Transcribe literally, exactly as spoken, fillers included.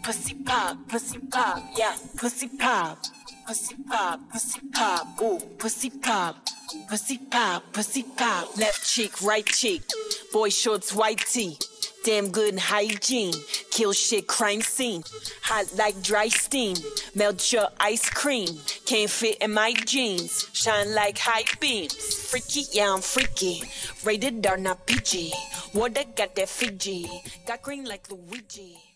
pussy pop, pussy pop, yeah, pussy pop, pussy pop, pussy pop, ooh, pussy pop, pussy pop, pussy pop. Left cheek, right cheek, boy shorts, white tee. Damn good hygiene, kill shit, crime scene. Hot like dry steam, melt your ice cream. Can't fit in my jeans, shine like high beams. Freaky, yeah, I'm freaky. Rated R, not P G. Water got that Fiji, got green like Luigi.